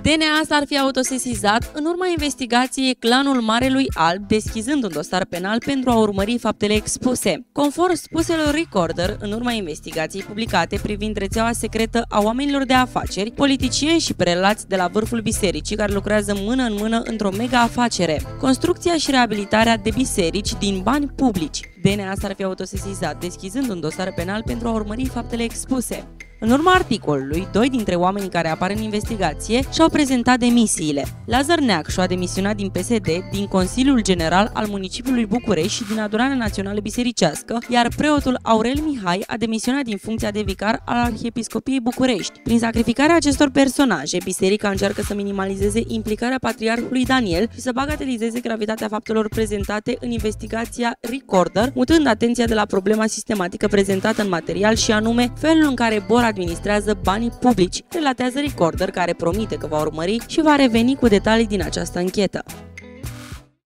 DNA s-ar fi autosesizat în urma investigației clanul Marelui Alb, deschizând un dosar penal pentru a urmări faptele expuse. Conform spuselor Recorder, în urma investigației publicate privind rețeaua secretă a oamenilor de afaceri, politicieni și prelați de la vârful bisericii care lucrează mână în mână într-o mega afacere, construcția și reabilitarea de biserici din bani publici. DNA s-ar fi autosesizat, deschizând un dosar penal pentru a urmări faptele expuse. În urma articolului, 2 dintre oamenii care apar în investigație și-au prezentat demisiile. Lazar Neacșu a demisionat din PSD, din Consiliul General al Municipiului București și din Adunarea Națională Bisericească, iar preotul Aurel Mihai a demisionat din funcția de vicar al Arhiepiscopiei București. Prin sacrificarea acestor personaje, biserica încearcă să minimalizeze implicarea patriarhului Daniel și să bagatelizeze gravitatea faptelor prezentate în investigația Recorder, mutând atenția de la problema sistematică prezentată în material și anume felul în care Bor administrează banii publici, relatează Recorder, care promite că va urmări și va reveni cu detalii din această anchetă.